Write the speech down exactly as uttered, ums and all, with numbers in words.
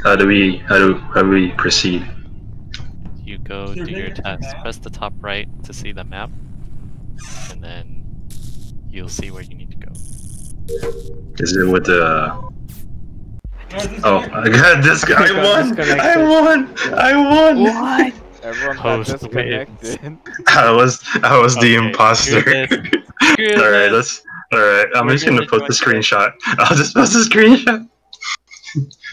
How do we how do how do we proceed? You go do your test. Press the top right to see the map, and then you'll see where you need to go. Is it with the? Oh, I got this guy. I won! I won! I won! What? Everyone got Host disconnected. I was I was the Okay, imposter. screw this. Screw All right, this. let's. All right, I'm We're just gonna gonna post the join screenshot. I'll just post the screenshot.